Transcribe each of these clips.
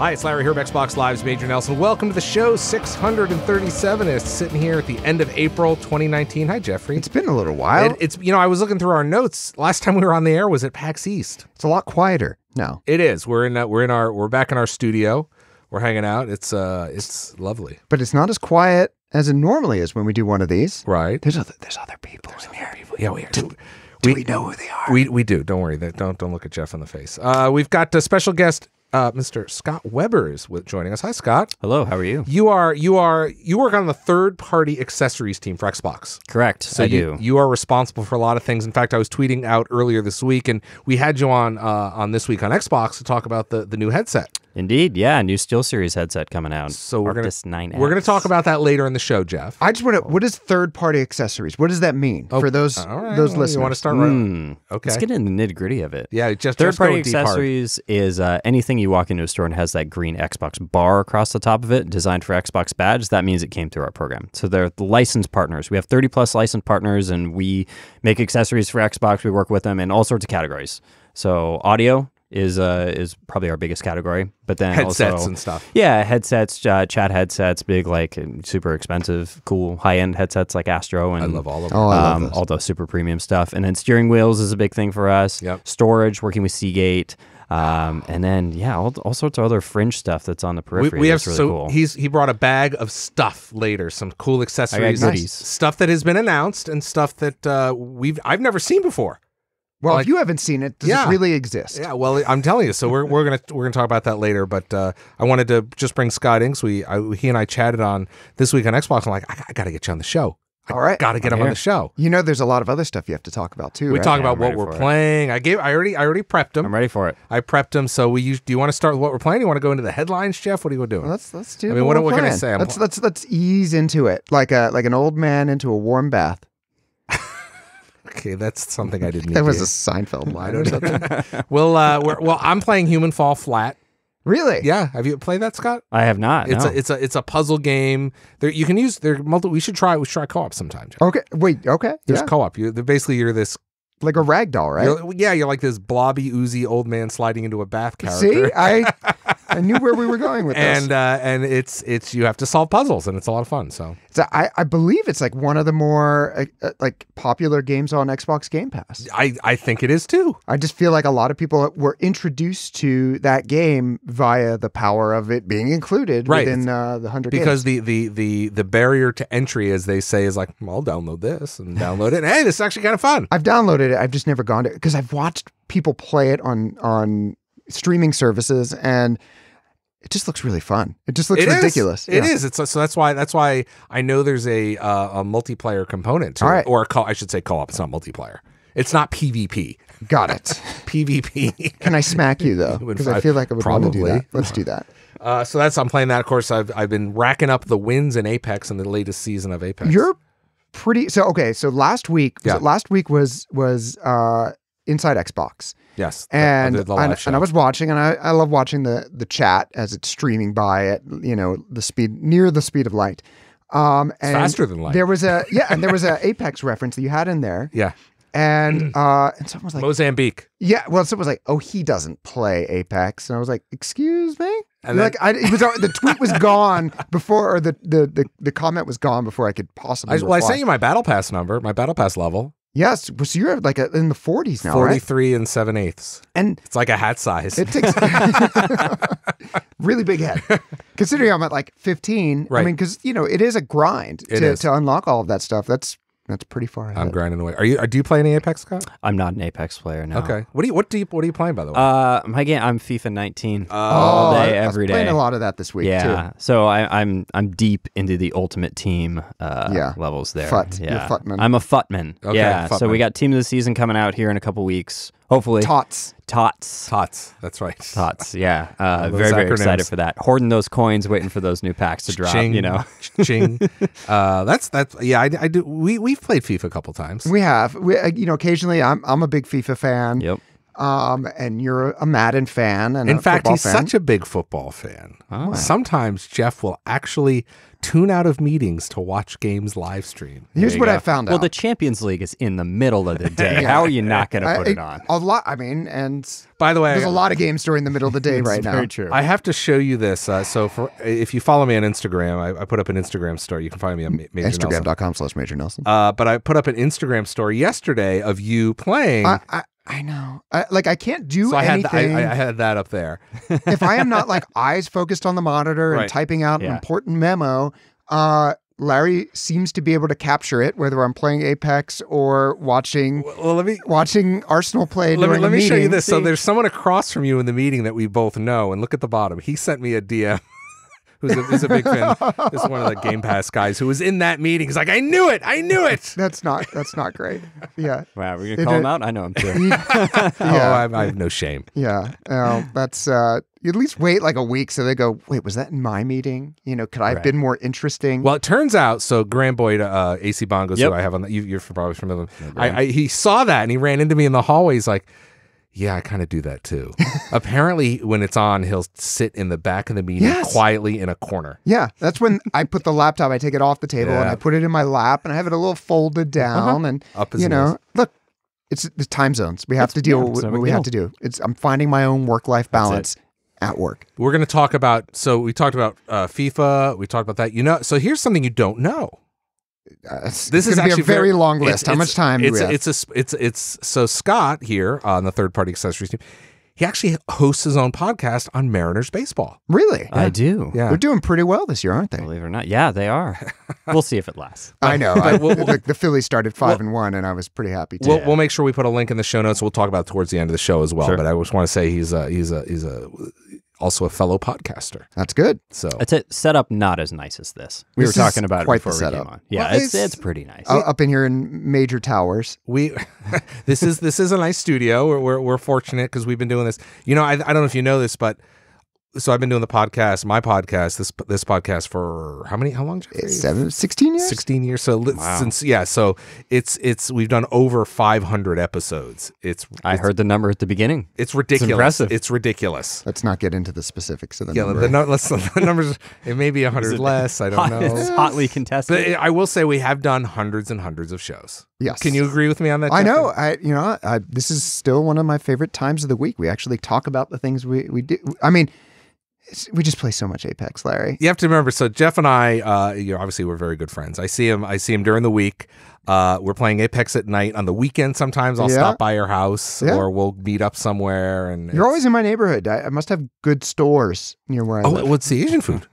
Hi, it's Larry here of Xbox Live's Major Nelson. Welcome to the show 637. It's sitting here at the end of April 2019. Hi, Jeffrey. It's been a little while. It's I was looking through our notes. Last time we were on the air was at PAX East. It's a lot quieter now. It is. We're back in our studio. We're hanging out. It's lovely. But it's not as quiet as it normally is when we do one of these. Right. There's other people in here. Yeah, we are. Do we know who they are? We do. Don't worry. Don't look at Jeff in the face. We've got a special guest. Mr. Scott Weber is joining us. Hi, Scott. Hello. How are you? You work on the third-party accessories team for Xbox. Correct. So I do. You are responsible for a lot of things. In fact, I was tweeting out earlier this week, and we had you on This Week on Xbox to talk about the new headset. Indeed. Yeah. New SteelSeries headset coming out. So we're Arctis 9X. gonna talk about that later in the show, Jeff. I just want to. What is third-party accessories? What does that mean for those listeners? You want to start right? Okay. Let's get into the nitty-gritty of it. Yeah. Just Third-party go deep hard. accessories is anything you walk into a store and has that green Xbox bar across the top of it, designed for Xbox badge. That means it came through our program. So they're the licensed partners. We have 30+ licensed partners, and we make accessories for Xbox. We work with them in all sorts of categories. So audio is probably our biggest category, but then headsets also, and stuff. Yeah, headsets, chat headsets, big, like super expensive, cool high-end headsets like Astro, and I love all of them. Oh, I love those. all the super premium stuff. And then steering wheels is a big thing for us. Yep. Storage, working with Seagate, and then all sorts of other fringe stuff that's on the periphery. We have that's really cool. he brought a bag of stuff later, some cool accessories, I got goodies. stuff that has been announced and stuff that I've never seen before. Well, Like- if you haven't seen it, does Yeah. it really exist? Yeah, well, I'm telling you. So we're gonna talk about that later. But I wanted to just bring Scott in. So he and I chatted on This Week on Xbox. I'm like, I got to get you on the show. All right. Got to get I'm him on here. the show. You know, there's a lot of other stuff you have to talk about too. We right? talk Yeah, about I'm what ready we're for it. playing. I already prepped him. I'm ready for it. I prepped him. So do you want to start with what we're playing? You want to go into the headlines, Jeff? What are you doing? Well, let's do. I mean, what we're can I playing. say? Let's ease into it like an old man into a warm bath. Okay, that's something I didn't. That was need a Seinfeld line or something. Well, I'm playing Human Fall Flat. Really? Yeah, have you played that, Scott? I have not. No. It's a puzzle game. There you can use we should try co-op sometime. Jeff. Okay. Wait. Okay. There's Yeah. co-op. You're this. Like a rag doll, right? You're like this blobby, oozy old man sliding into a bath character. See, I knew where we were going with this. And it's you have to solve puzzles, and it's a lot of fun. So I believe it's like one of the more like popular games on Xbox Game Pass. I think it is too. I just feel like a lot of people were introduced to that game via the power of it being included Right. within the 100 Because games. the barrier to entry, as they say, is like, well, I'll download this and download it. And, hey, this is actually kind of fun. I've downloaded it. I've just never gone to it because I've watched people play it on streaming services, and it just looks really fun. It just looks ridiculous. It is. So that's why I know there's a multiplayer component to All it, right. or I should say co-op. It's not multiplayer. It's not PvP. Got it. PvP. Can I smack you though? Because I feel like I would want to do Probably. that. Let's do that. So I'm playing that. Of course, I've been racking up the wins in Apex in the latest season of Apex. You're pretty. So okay. So last week. Yeah. Last week was Inside Xbox. Yes, And the live show. and I was watching, and I love watching the chat as it's streaming by at near the speed of light. And faster than light. There was a Apex reference that you had in there, Yeah, and someone was like, Mozambique. yeah, well, someone was like, oh, he doesn't play Apex, and I was like, excuse me. And Like the tweet was gone before, or the comment was gone before I could possibly. I reply. sent you my Battle Pass number, my Battle Pass level. Yes, so you're like in the 40s now, right? 43 and 7/8. And It's like a hat size. it takes really big head. Considering I'm at like 15, I Right. mean, because it is a grind It is. to unlock all of that stuff. That's pretty far ahead. I'm grinding away. Do you play any Apex, Scott? I'm not an Apex player now. Okay. What are you playing, by the way? My game. I'm FIFA 19 all day, I was every playing day. a lot of that this week Yeah. too. So I'm deep into the Ultimate Team levels there. Fut. You're Yeah. a Futman. I'm a Futman. Okay, Yeah. So Futman. we got Team of the Season coming out here in a couple weeks. Hopefully. Tots. Tots. Tots. That's right. Tots. Yeah. those Very, very acronyms. excited for that. Hoarding those coins, waiting for those new packs to drop. Ching, You know. ching. That's yeah. I do. We've played FIFA a couple times. We have. Occasionally I'm a big FIFA fan. Yep. And you're a Madden fan. And In fact, he's fan. such a big football fan. Oh. Sometimes Jeff will actually tune out of meetings to watch games live stream. Here's you what go. I found out. Well, the Champions League is in the middle of the day. How are you not going to put it on? A lot. I mean, and By the way, there's a lot of games during the middle of the day right now. Very true. I have to show you this. If you follow me on Instagram, I put up an Instagram story. You can find me on Major Nelson. Instagram.com/Major Nelson. But I put up an Instagram story yesterday of you playing. I know. I can't do so I anything. I had that up there. If I am not like eyes focused on the monitor and Right. typing out an Yeah. important memo, Larry seems to be able to capture it, whether I'm playing Apex or watching Well, watching Arsenal play during let a me show you meeting. this. So there's someone across from you in the meeting that we both know, and look at the bottom. He sent me a DM. Who's a big fan? This is one of the Game Pass guys who was in that meeting. He's like, I knew it. That's not great. Yeah. Wow, we're going to call him out? I know him too. Yeah. Oh, I have no shame. Yeah. That's you at least wait like a week so they go, wait, was that in my meeting? Could I have Right. been more interesting? Well, it turns out, so Graham Boyd, AC Bongos, Yep. who I have on, you're probably familiar with him. He saw that and he ran into me in the hallway. He's like, yeah, I kind of do that too. Apparently, when it's on, he'll sit in the back of the meeting Yes. quietly in a corner. Yeah, that's when I put the laptop, I take it off the table and Yeah. I put it in my lap and I have it a little folded down and Up his nose. look, it's the time zones. We have to deal with no what big we have deal. to do. I'm finding my own work-life balance at work. We're going to talk about, so we talked about FIFA. We talked about that. So here's something you don't know. This is is going to be actually a very very- long list. How much time do we have? So Scott here on the Third Party Accessories team, he actually hosts his own podcast on Mariners baseball. Really? I do. Yeah. They're doing pretty well this year, aren't they? Believe it or not. Yeah, they are. We'll see if it lasts. I know. we'll- The Phillies started 5-1, and I was pretty happy too. We'll make sure we put a link in the show notes. We'll talk about it towards the end of the show as well. Sure. But I just want to say he's also a fellow podcaster. That's good. So It's set up not as nice as this. We This were is talking about it quite the before we came setup. on. Yeah, Well, it's pretty nice. Up in here in Major Towers. we this is a nice studio. We're fortunate because we've been doing this. I don't know if you know this, but so I've been doing my podcast, this podcast for how long? Jeffrey? 16 years? 16 years. So so it's we've done over 500 episodes. I heard the number at the beginning. It's ridiculous. impressive. It's ridiculous. Let's not get into the specifics of the Yeah, number. the numbers. It may be 100 less. I don't It's know. hotly contested. But I will say we have done hundreds and hundreds of shows. Yes. Can you agree with me on that? I Jeffrey? know. This is still one of my favorite times of the week. We actually talk about the things we do. I mean, we just play so much Apex, Larry. You have to remember. So Jeff and I, obviously we're very good friends. I see him during the week. We're playing Apex at night. On the weekend, sometimes I'll Yeah. stop by your house, Yeah. or we'll meet up somewhere. And You're always in my neighborhood. I must have good stores near where I live. what's the Asian food?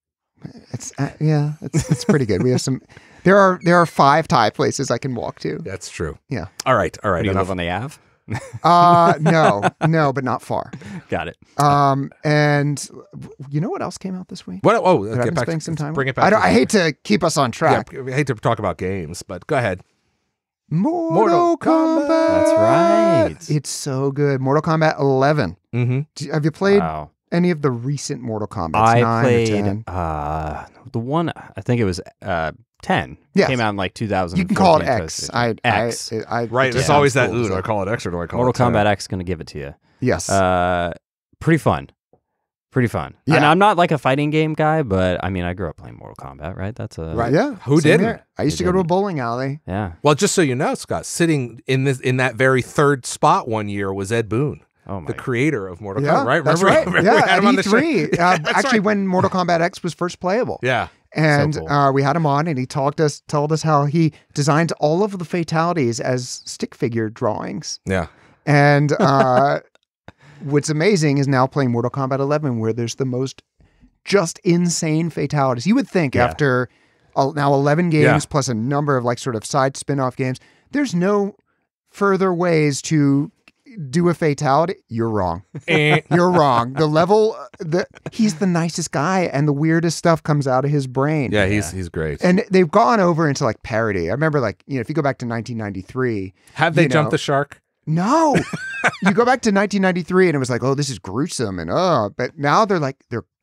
It's pretty good. We have some. There are 5 Thai places I can walk to. That's true. Yeah. All right. Do you enough. live on the Ave? No, but not far. Got it. And you know what else came out this week? What? Oh, That I've get been back. spending some time. Bring with? it back. I hate to keep us on track. Yeah, I hate to talk about games, but go ahead. Mortal Kombat. That's right. It's so good. Mortal Kombat 11. Mm-hmm. Have you played Wow. any of the recent Mortal Kombats? I 9 or played 10? the one, I think it was 10. Yes. Came out in like 2000. You can call it X. X. Right. There's yeah. always that. Cool. Do I call it X or do I call Mortal it 10? Kombat X going to give it to you. Yes. Pretty fun. Pretty fun. Yeah. And I'm not like a fighting game guy, but I mean, I grew up playing Mortal Kombat, right? That's a Right. Yeah. Who same didn't? here. I used to go to a bowling alley. Yeah. Well, just so you know, Scott, sitting in that very third spot one year was Ed Boon, Oh my. the creator of Mortal Yeah, Kombat. Right. that's right. right. We Yeah, had at him on the show. E3. Actually, when Mortal Kombat X was first playable. Yeah. And So cool. we had him on, and he told us how he designed all of the fatalities as stick figure drawings. Yeah. And what's amazing is now playing Mortal Kombat 11, where there's the most just insane fatalities. You would think Yeah. after now 11 games Yeah. plus a number of like sort of side spin-off games, there's no further ways to do a fatality. You're wrong. Eh. You're wrong. The level, he's the nicest guy, and the weirdest stuff comes out of his brain. Yeah. He's great. And they've gone over into like parody. I remember if you go back to 1993, Have they you jumped know, the shark? no, you go back to 1993 and it was like, oh, this is gruesome and but now they're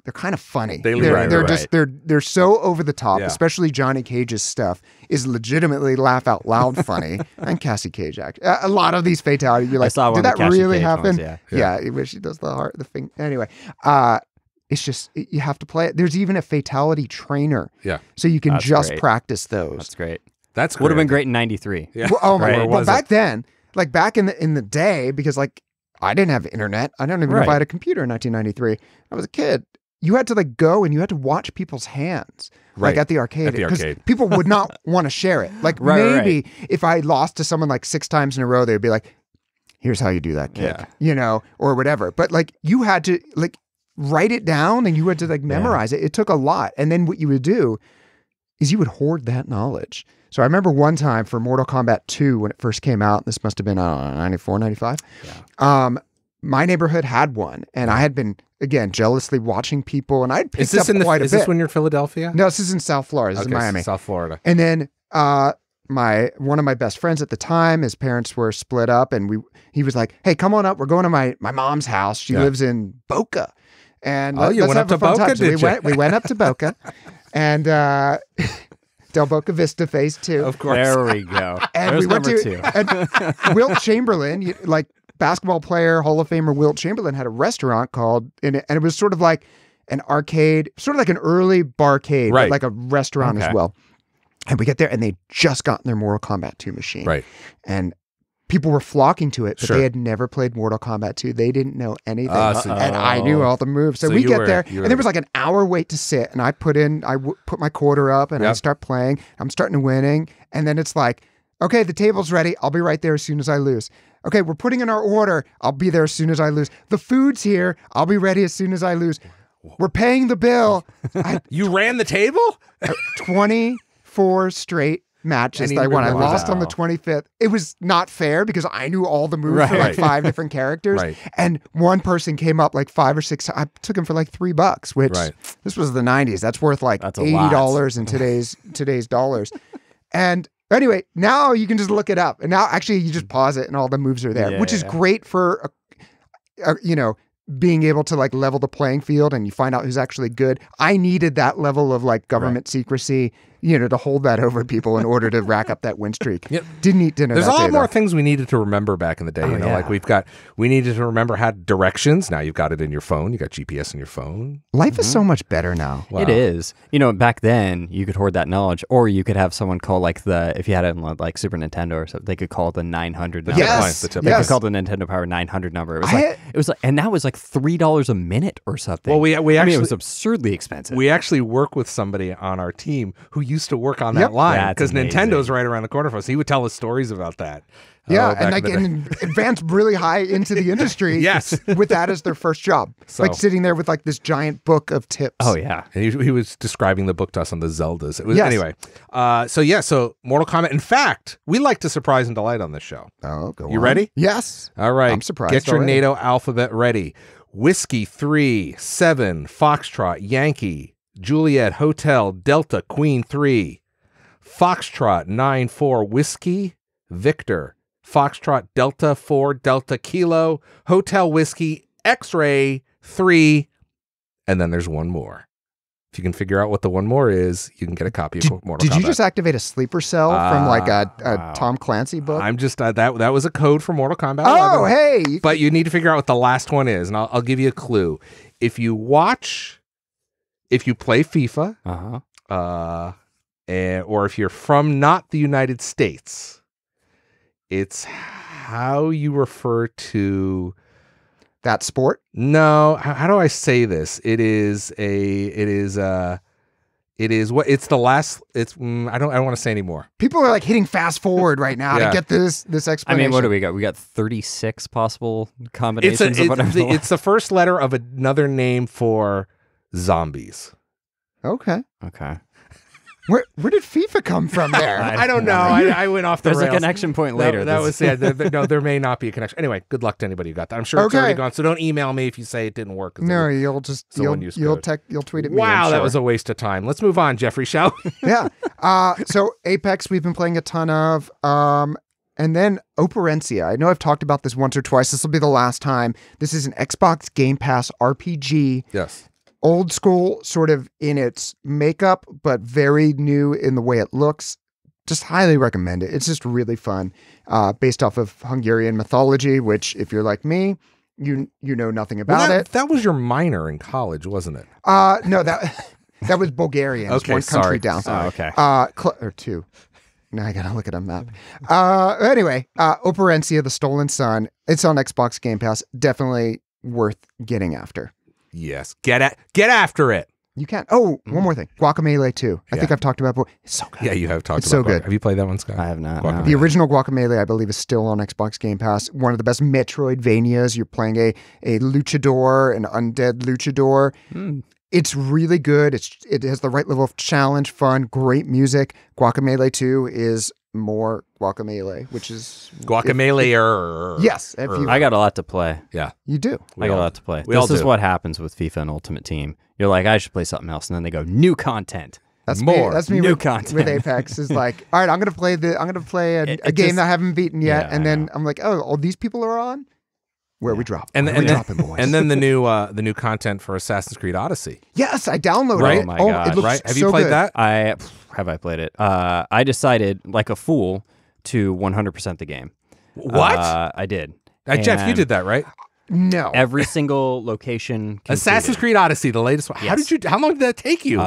they're kind of funny. They're just they're so over the top. Yeah. Especially Johnny Cage's stuff is legitimately laugh out loud funny, and Cassie Cage act. A lot of these fatalities, you're like, saw one did of that the Cassie really Cage happen? ones, yeah. Where she does the thing. Anyway, it's just you have to play it. There's even a fatality trainer, Yeah. so you can That's just great. practice those. That's great. That's Would have been great. great in '93. Yeah. Well, oh my Right. god! Or Well, was back then, like back in the day, because like I didn't have internet. I don't even know if Right. I had a computer in 1993. I was a kid. You had to like go and you had to watch people's hands, Right. like at the arcade. At the 'Cause arcade. people would not want to share it. Like Right, maybe if I lost to someone like 6 times in a row, they'd be like, "Here's how you do that kick," Yeah. or whatever. But like you had to like write it down and you had to like memorize it. It took a lot. And then what you would do is you would hoard that knowledge. So I remember one time for Mortal Kombat 2 when it first came out, this must have been, I don't know, 94, 95. My neighborhood had one, and I had been, again, jealously watching people, and I'd Is picked this up in quite a is bit. this when you're in Philadelphia? No, this is in South Florida. This is Miami. South Florida. And then one of my best friends at the time, his parents were split up, and he was like, "Hey, come on up. We're going to my mom's house. She lives in Boca, and Oh, you let's went have up a to fun time." Boca, So did you? we went up to Boca, and Del Boca Vista Phase 2. Of course. There we go. And There's we went number to 2. and Wilt Chamberlain, like basketball player, Hall of Famer Wilt Chamberlain, had a restaurant called, and it was sort of like an arcade, sort of like an early barcade, Right. but like a restaurant as Okay. well. And we get there, and they just gotten their Mortal Kombat 2 machine, Right. and people were flocking to it, but Sure. they had never played Mortal Kombat 2. They didn't know anything, So- and I knew all the moves. So, So we you get were- there, you were- and there was like an hour wait to sit, and I put my quarter up, and I Yep. start playing. I'm starting winning, and then it's like, okay, the table's ready. I'll be right there as soon as I lose. Okay, we're putting in our order. I'll be there as soon as I lose. The food's here. I'll be ready as soon as I lose. We're paying the bill. You ran the table? 24 straight matches And that I you won. I remember lost that. on the 25th. It was not fair because I knew all the moves for like Right. 5 different characters. Right. And one person came up like 5 or 6 times. I took him for like $3, which Right. this was the 90s. That's worth like That's a lot. $80 in today's dollars. And anyway, now you can just look it up. And now actually you just pause it and all the moves are there, Yeah, which is yeah. great for, being able to like level the playing field and you find out who's actually good. I needed that level of like government secrecy, to hold that over people in order to rack up that win streak. Yep. Didn't eat dinner There's a that lot day, more though. things we needed to remember back in the day. yeah. Like we needed to remember how directions. Now you've got it in your phone. You got GPS in your phone. Life is so much better now. Wow. It is. Back then you could hoard that knowledge, or you could have someone call like if you had it on like Super Nintendo or something, they could call the 900 number. Yes. The tip They line. could call the Nintendo Power 900 number. It was I- and that was like $3 a minute or something. Well, we it actually was absurdly expensive. we actually work with somebody on our team who used to work on that Yep. line That's because amazing. Nintendo's right around the corner for us. He would tell us stories about that. Yeah, back and like in the day. and advanced really high into the industry. Yes. with that as their first job, So- like sitting there with like this giant book of tips. oh yeah. And he was describing the book to us on the Zeldas. It was Yes. anyway. So Mortal Kombat. In fact, we like to surprise and delight on this show. Oh, go You on. ready? Yes. All right. I'm surprised Get your already. NATO alphabet ready. Whiskey 3, 7, Foxtrot, Yankee, Juliet, Hotel, Delta, Queen 3. Foxtrot 9-4, Whiskey, Victor. Foxtrot Delta 4, Delta Kilo, Hotel Whiskey, X-Ray 3. And then there's one more. If you can figure out what the one more is, you can get a copy of Mortal Kombat. Did you just activate a sleeper cell from like a wow. Tom Clancy book? I'm just that was a code for Mortal Kombat. Oh, 11. hey. But you need to figure out what the last one is, and I'll give you a clue. If you play FIFA, Uh-huh. or if you're from not the United States, it's how you refer to. That sport? No, how do I say this? It's the last. I don't want to say anymore. People are like hitting fast forward right now Yeah. to get this I explanation. mean, what do we got? We got 36 possible combinations of whatever. It's the first letter of another name for zombies. Okay. Okay. Where did FIFA come from there? I don't know. I went off the There's rails. a connection point later. That This- was no. There may not be a connection. Anyway, good luck to anybody who got that. I'm sure it's Okay. already gone. So don't email me if you say it didn't work. 'Cause No, it you'll just someone used you'll code. you'll tweet at me. wow, I'm that sure. was a waste of time. Let's move on, Jeffrey. Shall we? Yeah. So Apex, we've been playing a ton of. And then Operencia. I know I've talked about this once or twice. This will be the last time. This is an Xbox Game Pass RPG. Yes. old school sort of in its makeup, but very new in the way it looks. Just highly recommend it. It's just really fun, based off of Hungarian mythology, which if you're like me, you know nothing about it. That was your minor in college, wasn't it? No, that was Bulgarian. It's Okay, one country sorry. down. Oh, okay. Or two. Now I gotta look at a map. Anyway, Operencia, The Stolen Son. It's on Xbox Game Pass. Definitely worth getting after. Yes. Get after it. You can. Oh, one more thing. Guacamelee 2. I Yeah. think I've talked about it before. It's so good. Yeah, you have talked It's about so good. Have you played that one, Scott? I have not. Guacamelee. no. The original Guacamelee, I believe, is still on Xbox Game Pass. One of the best Metroidvanias. You're playing a luchador, an undead luchador. Hmm. It's really good. It has the right level of challenge, fun, great music. Guacamelee 2 is more Guacamelee, which is Guacamelee. yes, if you, I got a lot to play. Yeah. you do. I got a lot to play. we all This is do. what happens with FIFA and Ultimate Team. You're like, I should play something else, and then they go, new content. That's More me. That's me new with, content. with Apex. Is like, all right, I'm gonna play It a game just- that I haven't beaten yet, Yeah, and I then know. I'm like, oh, all these people are on. Where we drop? And Where then, we dropping, boys? and then the new content for Assassin's Creed Odyssey. yes, I downloaded Right? it. Oh my It God. looks Right? Have so you played good. that? Have I played it? I decided, like a fool, to 100% the game. What? I did. Jeff, you And did that, right? No. Every single location. Assassin's Creed Odyssey, the latest one. Yes. How long did that take you?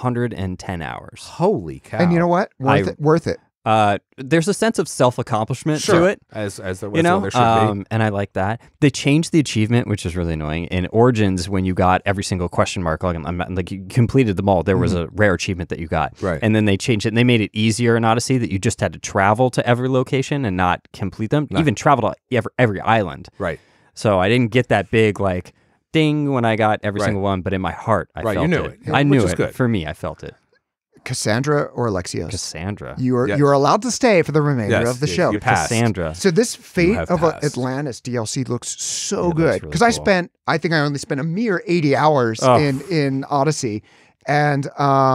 110 hours. Holy cow. And you know what? Worth it. There's a sense of self-accomplishment Sure. to it. As there was, You know, there should be. and I like that. They changed the achievement, which is really annoying. In Origins, when you got every single question mark, like you completed them all, there was a rare achievement that you got. Right. And then they changed it, and they made it easier in Odyssey that you just had to travel to every location and not complete them. Even travel to every island. Right. So I didn't get that big, like, ding when I got every Right. single one, but in my heart, I Right, you felt knew it. it, I which knew is it. good. For me, I felt it. Cassandra or Alexios? Cassandra. You're Yes. you're allowed to stay for the remainder Yes, of the you- show. you passed. Cassandra. So this Fate have of passed. Atlantis DLC looks so Yeah, it looks good really because I cool. think I only spent a mere 80 hours Oh. in Odyssey, and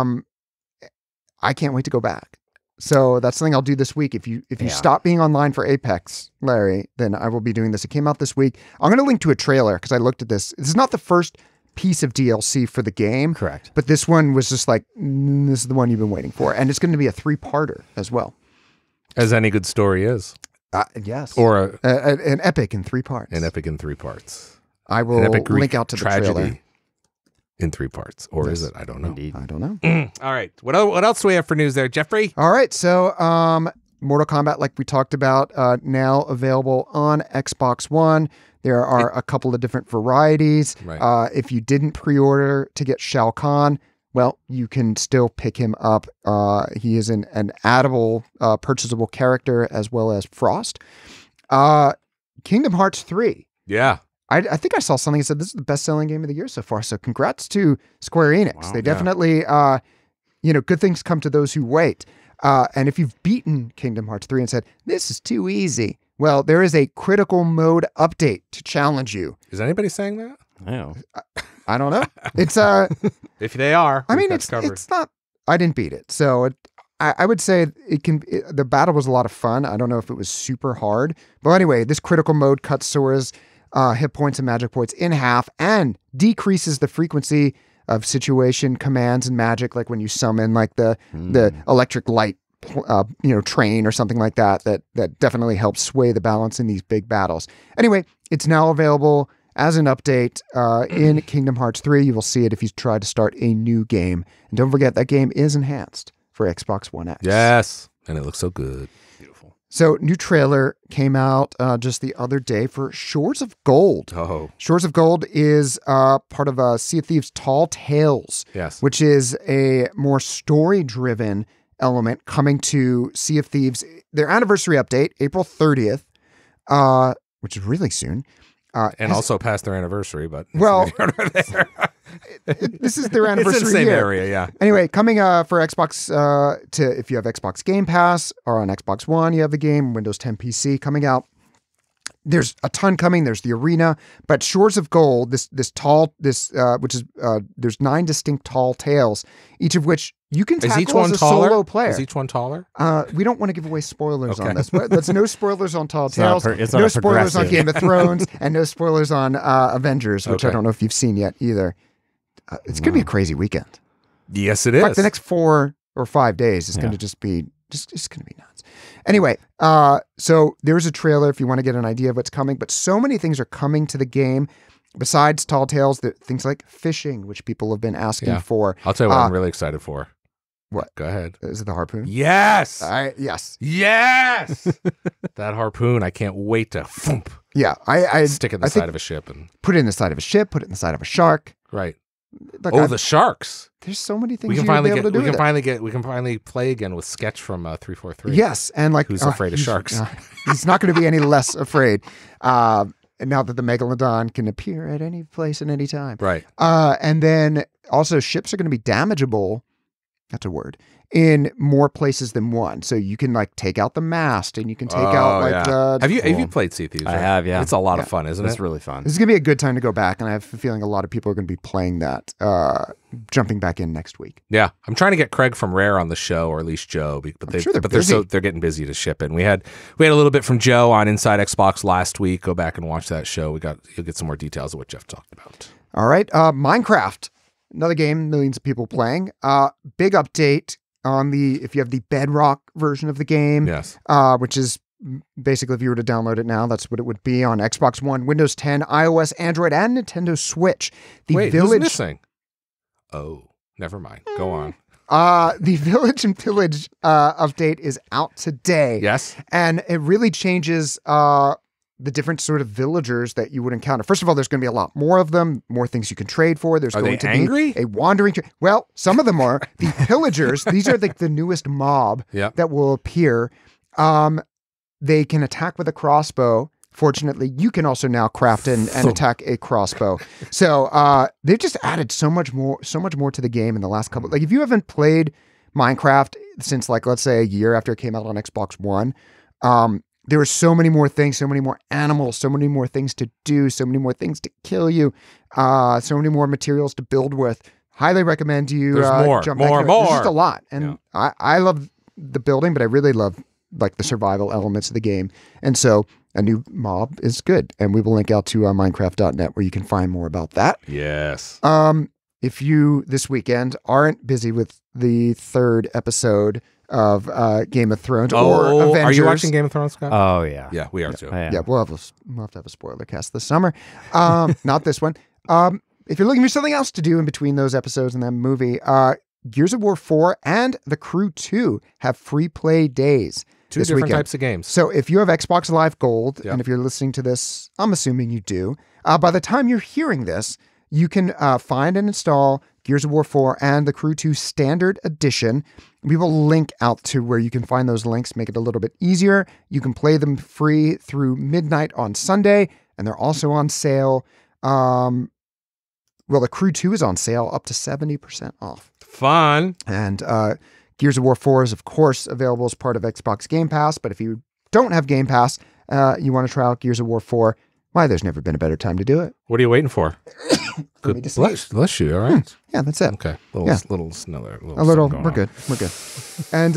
I can't wait to go back. So that's something I'll do this week. If you Yeah. stop being online for Apex, Larry, then I will be doing this. It came out this week. I'm going to link to a trailer because I looked at this. This is not the first piece of DLC for the game. Correct. But this one was just like, this is the one you've been waiting for. And it's going to be a 3-parter as well. As any good story is. Yes. Or An epic in 3 parts. an epic in 3 parts. I An will epic Greek link out to the tragedy trailer. in 3 parts. Or is it? I don't know. Indeed. I don't know. All right. What else do we have for news there, Jeffrey? All right. So, Mortal Kombat, like we talked about, now available on Xbox One. There are a couple of different varieties. Right. If you didn't pre-order to get Shao Kahn, well, you can still pick him up. He is an addable, purchasable character as well as Frost. Kingdom Hearts 3. Yeah. I think I saw something that said this is the best-selling game of the year so far. So congrats to Square Enix. Wow, They yeah. definitely, good things come to those who wait. And if you've beaten Kingdom Hearts 3 and said, this is too easy, well, there is a critical mode update to challenge you. Is anybody saying that? Oh. I don't know. It's, If they are, I mean, that's covered. it's not, I didn't beat it. So I would say the battle was a lot of fun. I don't know if it was super hard. But anyway, this critical mode cuts Sora's hit points and magic points in half and decreases the frequency of situation commands and magic, like when you summon like the electric light train or something like that definitely helps sway the balance in these big battles. Anyway, it's now available as an update in Kingdom Hearts 3. You will see it if you try to start a new game. And don't forget, that game is enhanced for Xbox One X. Yes. And it looks so good. Beautiful. So, new trailer came out just the other day for Shores of Gold. Oh, Shores of Gold is part of Sea of Thieves Tall Tales, yes. which is a more story-driven element coming to Sea of Thieves. Their anniversary update, April 30th, which is really soon. And also past their anniversary, but Well, there. this is their It's anniversary in the same year. area, yeah. Anyway, coming for Xbox, if you have Xbox Game Pass or on Xbox One, you have the game, Windows 10 PC coming out. There's a ton coming. There's the arena, but Shores of Gold, there's 9 distinct tall tales, each of which you can Is tackle each one as a taller? solo player. Is each one taller? We don't want to give away spoilers Okay. on this. But there's no spoilers on Tall not Tales, it's not no a spoilers on progressive. Game of Thrones, and no spoilers on Avengers, which I Okay. don't know if you've seen yet either. It's going to be a crazy weekend. Yes, it In is. fact, the next 4 or 5 days is going to just be it's going to be nuts. Anyway, so there's a trailer if you want to get an idea of what's coming, but so many things are coming to the game besides Tall Tales, things like fishing, which people have been asking for. I'll tell you what I'm really excited for. What? Go ahead. Is it the harpoon? Yes. Yes. Yes. That harpoon, I can't wait to thump, Yeah, I stick it in the side of a ship and put it in the side of a ship, put it in the side of a shark. right. Look, The sharks. there's so many things We can you'll finally be able get. to do We can with it. finally play again with Sketch from 343. Yes, and like Who's afraid of sharks? He's not going to be any less afraid. And now that the Megalodon can appear at any place at any time. Right. And then also ships are going to be damageable. That's a word. In more places than one. So you can like take out the mast and you can take out like the... Have you played Sea Thieves? I right? have, yeah. It's a lot Yeah. of fun, isn't It's it? really fun. This is going to be a good time to go back. And I have a feeling a lot of people are going to be playing that, jumping back in next week. Yeah, I'm trying to get Craig from Rare on the show, or at least Joe, but sure they're they're getting busy to ship it. And we had a little bit from Joe on Inside Xbox last week. Go back and watch that show. You'll get some more details of what Jeff talked about. All right. Minecraft, another game millions of people playing. Big update on if you have the Bedrock version of the game, Yes. which is basically if you were to download it now, that's what it would be on Xbox One, Windows 10, iOS, Android, and Nintendo Switch. Wait, who's missing? Oh, never mind. Go on. The Village and Pillage update is out today. Yes. And it really changes the different sort of villagers that you would encounter. First of all, there's going to be a lot more of them, more things you can trade for. There's Are going they to angry? be a wandering... Well, some of them are. The pillagers, these are the newest mob Yep. that will appear. They can attack with a crossbow. Fortunately, you can also now craft and attack a crossbow. So they've just added so much more to the game in the last couple. Like if you haven't played Minecraft since like let's say a year after it came out on Xbox One, there were so many more things, so many more animals, so many more things to do, so many more things to kill you, so many more materials to build with. Highly recommend you There's more, jump more, back. more. There's just a lot, and I love the building, but I really love like the survival elements of the game. And so a new mob is good, and we will link out to Minecraft.net where you can find more about that. Yes. If you this weekend aren't busy with the 3rd episode of Game of Thrones or Avengers, are you watching Game of Thrones, Scott? Oh, yeah. Yeah, we are too. I am. Yeah, we'll have to have a spoiler cast this summer. Not this one. If you're looking for something else to do in between those episodes and that movie, Gears of War 4 and The Crew 2 have free play days. Two this different weekend. types of games. So if you have Xbox Live Gold, Yep. and if you're listening to this, I'm assuming you do, by the time you're hearing this, you can find and install Gears of War 4 and The Crew 2 Standard Edition. We will link out to where you can find those links, make it a little bit easier. You can play them free through midnight on Sunday, and they're also on sale. Well, The Crew 2 is on sale up to 70% off. Fun. And Gears of War 4 is, of course, available as part of Xbox Game Pass. But if you don't have Game Pass, you want to try out Gears of War 4, why, there's never been a better time to do it. What are you waiting for? me to sneeze. Bless you. All right. Yeah, that's it. Okay. Yeah. Little. A little, we're good. We're good. And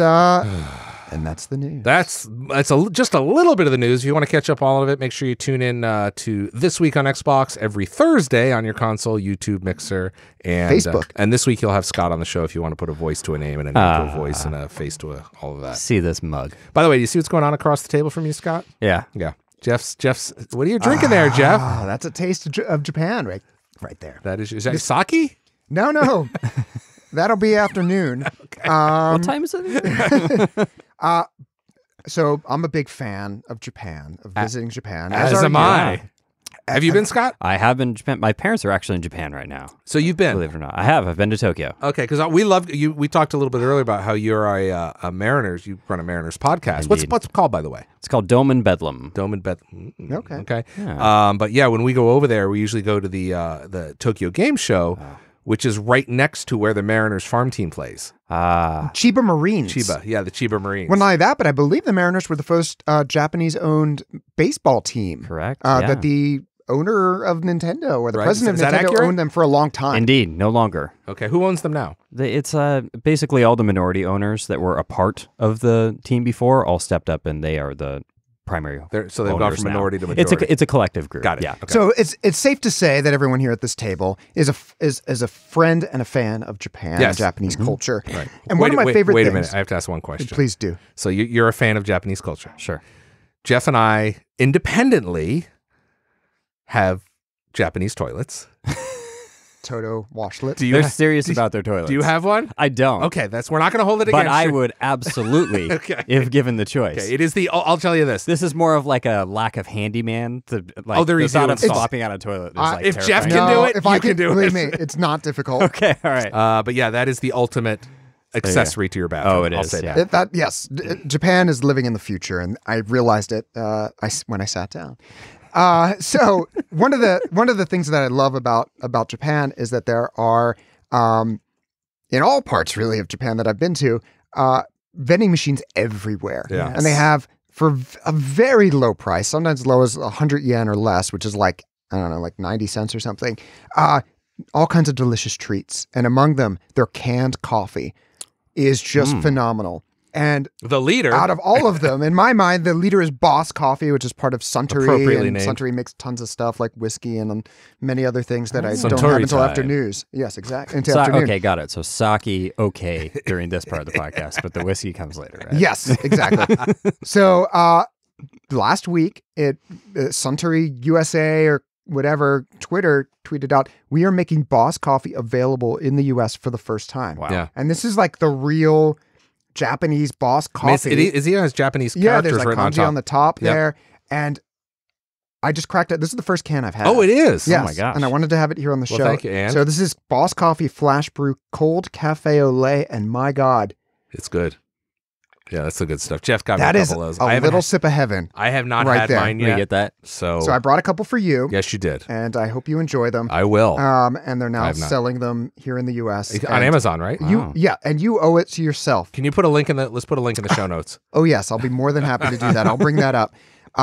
that's the news. That's just a little bit of the news. If you want to catch up all of it, make sure you tune in to This Week on Xbox every Thursday on your console, YouTube, Mixer, and Facebook. And this week you'll have Scott on the show if you want to put a voice to a name and a name to a voice and a face to all of that. See this mug. By the way, do you see what's going on across the table from you, Scott? Yeah. Yeah. Jeff's. What are you drinking there, Jeff? That's a taste of Japan right there. Is that sake? No. That'll be afternoon. What time is it? So I'm a big fan of Japan, of visiting Japan. As are am you. I. Have you been, Scott? I have been in Japan. My parents are actually in Japan right now. So you've been. Believe it or not. I have. I've been to Tokyo. Okay, because we love you. We talked a little bit earlier about how you're a Mariners. You run a Mariners podcast. Indeed. What's it called, by the way? It's called Dome and Bedlam. Dome and Bed. Okay. Okay. Yeah. But yeah, when we go over there, we usually go to the Tokyo Game Show, which is right next to where the Mariners farm team plays. Chiba Marines. Chiba. Yeah, the Chiba Marines. Well, not only that, but I believe the Mariners were the first Japanese-owned baseball team. Correct. That the owner of Nintendo or the Right. president Is of that Nintendo accurate? owned them for a long time. Indeed. No longer. Okay, who owns them now? It's basically all the minority owners that were a part of the team before all stepped up, and they are the primary. So they've gone owners from now. minority to majority. It's a collective group. Got it. Yeah. Okay. So it's safe to say that everyone here at this table is a friend and a fan of Japan Yes. and Japanese culture. Right. And one of my favorite Wait things. a minute. I have to ask one question. Please do. So you're a fan of Japanese culture. Sure. Jeff and I independently have Japanese toilets. Toto washlet. Do you? They're ha- serious about their toilets. do you have one? I don't. Okay, we're not going to hold it But against I you. would absolutely, Okay. if given the choice. Okay, it is I'll tell you this. This is more of like a lack of handyman. The they're the easy thought to of install. swapping out a toilet. Is like if Jeff terrifying. can do it, if you I can do it. believe me, it's not difficult. Okay, all right. But yeah, that is the ultimate accessory to your bathroom. Oh, it I'll is, say yeah. that. Yes, Japan is living in the future, and I realized it when I sat down. So one of the things that I love about Japan is that there are in all parts really of Japan that I've been to vending machines everywhere, Yeah. and they have for a very low price, sometimes as low as 100 yen or less, which is like I don't know, like 90 cents or something. All kinds of delicious treats, and among them, their canned coffee is just phenomenal. And The leader. out of all of them, in my mind, the leader is Boss Coffee, which is part of Suntory. Appropriately And named. Suntory makes tons of stuff like whiskey and many other things that I don't Suntory have until time. after news. Yes, exactly. Until afternoon. Okay, got it. So sake, okay, during this part of the podcast, but the whiskey comes later, right? Yes, exactly. So last week, Suntory USA or whatever, Twitter tweeted out, we are making Boss Coffee available in the US for the first time. Wow. Yeah. And this is like the real Japanese Boss I mean, Coffee. is he has Japanese Yeah, characters there's like written on kanji top? on the top Yep. there. And I just cracked it. This is the first can I've had. Oh, it is. Yes. Oh my gosh. And I wanted to have it here on the Well, show. thank you, Ann. So this is Boss Coffee Flash Brew Cold Cafe au lait, and my God, It's good. Yeah, that's the good stuff. Jeff got me that a is couple of those. a I haven't little had- sip of heaven. I have not right had there. mine We yet. get that. So So I brought a couple for you, yes, you did. and I hope you enjoy them. I will. And they're I now have not. selling them here in the U.S. on And Amazon, right? Wow. and you owe it to yourself. Can you put a link in the? Let's put a link in the show notes. Oh yes, I'll be more than happy to do that. I'll bring that up.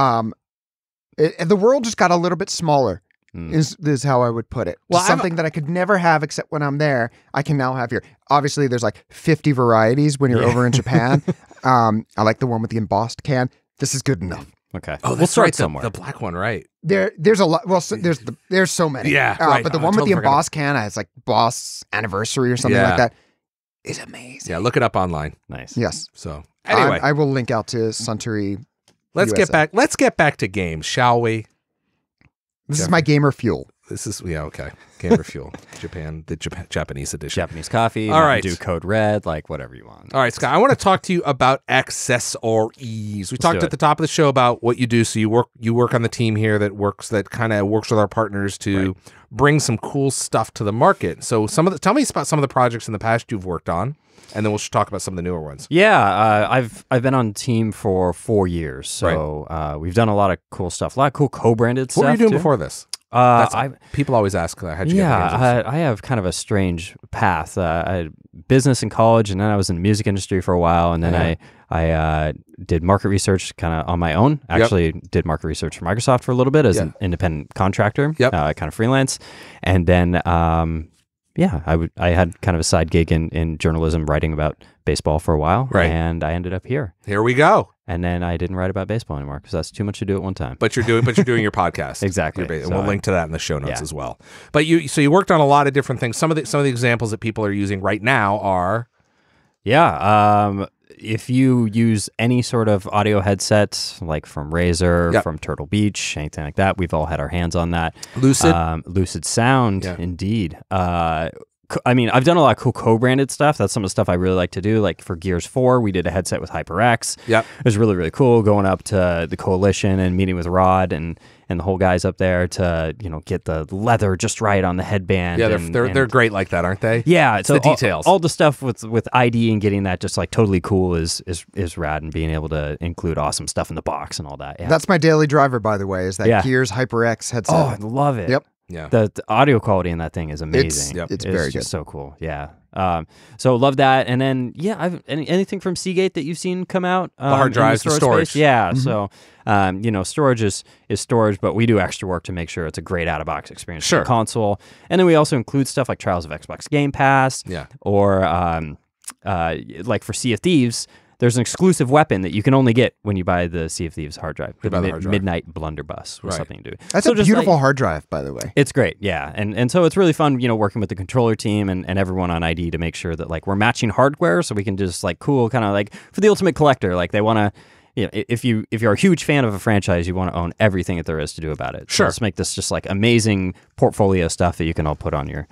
The world just got a little bit smaller. Mm. Is how I would put it. Well, Just something that I could never have except when I'm there, I can now have here. Obviously, there's like 50 varieties when you're over in Japan. I like the one with the embossed can. This is good enough. Okay. Oh, we'll that's start right. somewhere. The black one, right? There's a lot. Well, there's so many. Yeah, right. But the Oh, I one with totally the forgot. embossed can, it's like Boss Anniversary or something Yeah. like that, is amazing. Yeah, look it up online. Nice. Yes. So anyway, I will link out to Suntory. let's USA. get back. Let's get back to games, shall we? This is my gamer fuel. This is okay. Gamer Fuel, Japan, the Japanese edition. Japanese coffee. All Mountain right. Dew Code Red, like whatever you want. All right, Scott. I want to talk to you about accessories. We talked do at the top of the show about what you do. So you work on the team here that kind of works with our partners to bring some cool stuff to the market. So tell me about some of the projects in the past you've worked on, and then we'll talk about some of the newer ones. Yeah, I've been on team for 4 years, so we've done a lot of cool stuff, a lot of cool co-branded stuff. What were you doing too. before this? People always ask, how'd you get into this? I have kind of a strange path. I had business in college, and then I was in the music industry for a while, and then I did market research kind of on my own. Actually, did market research for Microsoft for a little bit as an independent contractor, kind of freelance, and then I had kind of a side gig in journalism, writing about baseball for a while, and I ended up here. Here we go. And then I didn't write about baseball anymore because that's too much to do at one time. But you're doing your podcast. Exactly. And we'll link to that in the show notes as well. But you worked on a lot of different things. Some of the examples that people are using right now are if you use any sort of audio headset, like from Razer, from Turtle Beach, anything like that, we've all had our hands on that. Lucid. Lucid Sound, indeed. I mean, I've done a lot of cool co-branded stuff. That's some of the stuff I really like to do. Like for Gears 4, we did a headset with HyperX. Yep. It was really, really cool going up to the Coalition and meeting with Rod and the whole guys up there to, get the leather just right on the headband. Yeah, they're great like that, aren't they? Yeah, it's the details. All the stuff with ID and getting that just like totally cool is rad, and being able to include awesome stuff in the box and all that. Yeah. That's my daily driver, by the way, is that Gears HyperX headset. Oh, I love it. Yep. Yeah. The audio quality in that thing is amazing. It's very good. Just so cool. Yeah. So love that. And then anything from Seagate that you've seen come out. The hard drives, the storage. Space? Yeah. So storage is storage, but we do extra work to make sure it's a great out of box experience for the console. And then we also include stuff like Trials of Xbox Game Pass. Yeah. Or like for Sea of Thieves, there's an exclusive weapon that you can only get when you buy the Sea of Thieves hard drive. You buy the hard drive. Midnight Blunderbuss was Right. something to do. That's So a just, beautiful like, hard drive, by the way. it's great, yeah, and so it's really fun, working with the controller team and everyone on ID to make sure that like we're matching hardware, so we can just like cool kind of like for the ultimate collector, like they want to. If you're a huge fan of a franchise, you want to own everything that there is to do about it. Sure. So let's make this just like amazing portfolio stuff that you can all put on your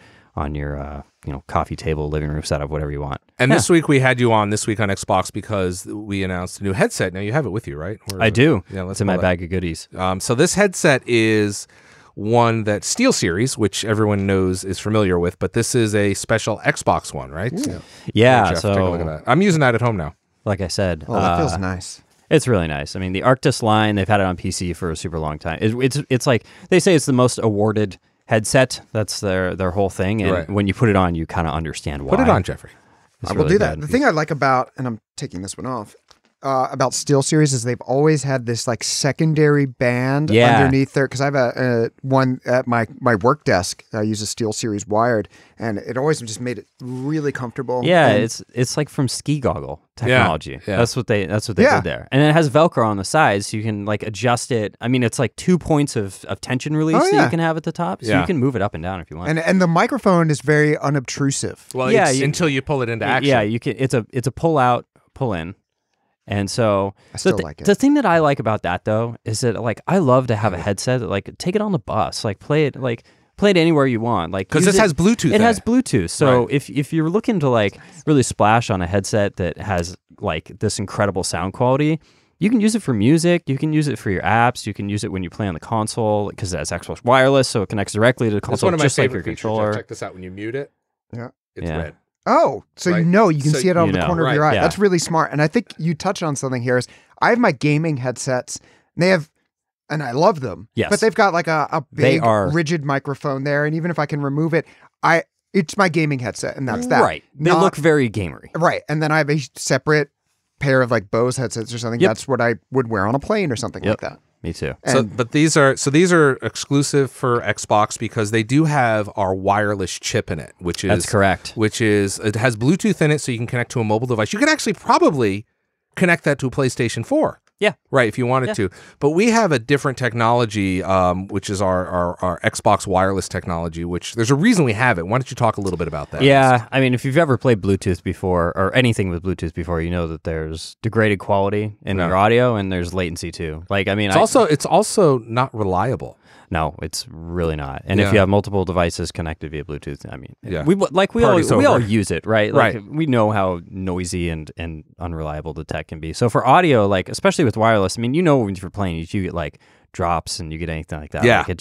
coffee table, living room setup, whatever you want. And this week we had you on this week on Xbox because we announced a new headset. Now you have it with you, right? Or I do. Yeah, let's It's in my pull bag of goodies. So this headset is one that SteelSeries, which everyone knows is familiar with, but this is a special Xbox one, right? Yeah. Jeff, take a look at So that. I'm using that at home now. like I said, Oh, that feels nice. it's really nice. I mean, the Arctis line, they've had it on PC for a super long time. It's like they say it's the most awarded headset. That's their whole thing. And Right. when you put it on, you kind of understand why. Put it on, Jeffrey. It's I will really do that. good. The thing I like about, and I'm taking this one off, about SteelSeries is they've always had this like secondary band Yeah. underneath there. Because I have a one at my work desk. I use a SteelSeries wired, and it always just made it really comfortable. Yeah, And it's like from ski goggle technology. yeah. That's what they Yeah. did there. And it has Velcro on the sides, so you can like adjust it. I mean, it's like 2 points of tension release that yeah. you can have at the top, so Yeah. you can move it up and down if you want. and the microphone is very unobtrusive. Well, Yeah, until you pull it into action. Yeah, you can. It's a pull out, pull in, and so I still the, like it. The thing that I like about that though is that like I love to have a headset that like take it on the bus, like play it anywhere you want, like Because use this has Bluetooth. It in has Bluetooth, so Right. if you're looking to like really splash on a headset that has like this incredible sound quality, you can use it for music. You can use it for your apps. You can use it when you play on the console because it has Xbox Wireless, so it connects directly to the That's console, one of my just like favorite your features. controller. Check this out. When you mute it, Yeah. it's Yeah. red. Oh, so Right. you can So see it out of you the know. corner of your Right, eye. yeah. That's really smart. And I think you touched on something here. Is I have my gaming headsets. And they have, and I love them. Yes. But they've got like a They big are- rigid microphone there, and even if I can remove it, it's my gaming headset, and that's that. Right. They Not- look very gamery. right. And then I have a separate pair of like Bose headsets or something. Yep. That's what I would wear on a plane or something Yep. like that. Me too. So, And but these are exclusive for Xbox because they do have our wireless chip in it, which is That's correct. Which is it has Bluetooth in it, so you can connect to a mobile device. You could actually probably connect that to a PlayStation 4. Yeah. Right, if you wanted Yeah. to. But we have a different technology, which is our Xbox wireless technology, which there's a reason we have it. Why don't you talk a little bit about that? Yeah, I mean, if you've ever played Bluetooth before or anything with Bluetooth before, you know that there's degraded quality in Yeah. your audio and there's latency too. Like, I mean, It's also not reliable. no, it's really not. And Yeah. if you have multiple devices connected via Bluetooth, I mean, Yeah. we Party's all over. use it, right? Like, Right. we know how noisy and unreliable the tech can be. So for audio, like especially with wireless, I mean, you know, when you're playing, you get like drops and you get anything like that. Yeah. Like,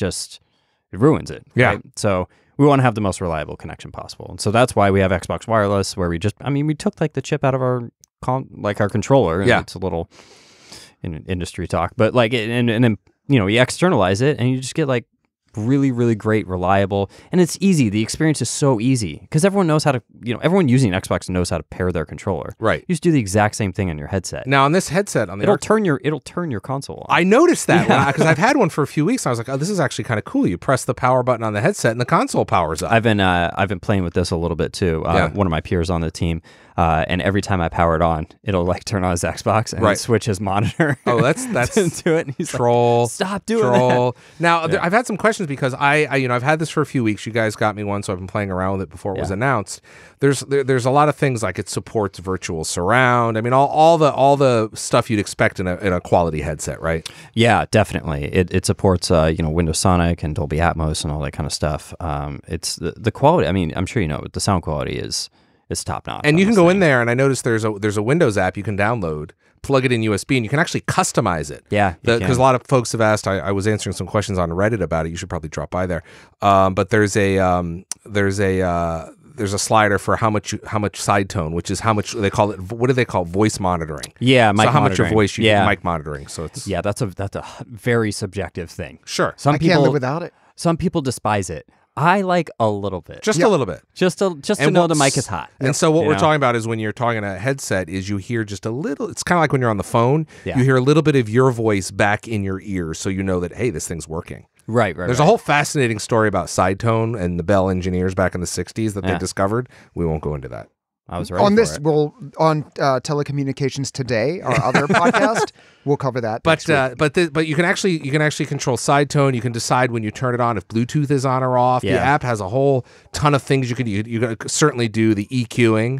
it ruins it. Yeah. Right? So we want to have the most reliable connection possible. And so that's why we have Xbox Wireless, where we took like the chip out of our controller. And Yeah. it's a little in industry talk, but like, and then, you externalize it and you just get like really, really great, reliable, and it's easy. The experience is so easy because everyone knows how to, everyone using an Xbox knows how to pair their controller. Right. You just do the exact same thing on your headset. Now on this headset on the It'll turn your console on. I noticed that because I've had one for a few weeks. And I was like, oh, this is actually kind of cool. You press the power button on the headset and the console powers up. I've been playing with this a little bit too. Yeah. One of my peers on the team, and every time I power it on, it'll like turn on his Xbox and Right. switch his monitor. Oh, that's to it. And he's troll. like, stop doing troll. Now I've had some questions because I've had this for a few weeks. You guys got me one, so I've been playing around with it before it was Yeah. announced. There's a lot of things like it supports virtual surround. I mean, all the stuff you'd expect in a quality headset, right? Yeah, definitely. It supports Windows Sonic and Dolby Atmos and all that kind of stuff. It's the quality. I mean, I'm sure the sound quality is top notch. And you on can this go thing. in there, and I noticed there's a Windows app you can download, plug it in USB, and you can actually customize it. Yeah, you Because can. a lot of folks have asked. I was answering some questions on Reddit about it. You should probably drop by there. But there's a slider for how much side tone, which is how much they call it. What do they call voice monitoring? Yeah, mic so how much your monitoring. voice you Yeah. mic monitoring. So it's Yeah, that's a very subjective thing. sure, Some I people can't live without it. Some people despise it. I like a little bit. just a little bit. Just to And know the what's- mic is hot. And so what You we're know? talking about is when you're talking a headset is you hear just a little, it's kind of like when you're on the phone, Yeah. you hear a little bit of your voice back in your ears so you know that, hey, this thing's working. Right. There's a whole fascinating story about side tone and the Bell engineers back in the 60s that they Yeah. discovered. We won't go into that. I was ready On for this, it. we'll on Telecommunications Today, our other podcast, we'll cover that. But next week. but you can actually control side tone. You can decide when you turn it on if Bluetooth is on or off. The Yeah. app has a whole ton of things you can certainly do the EQing.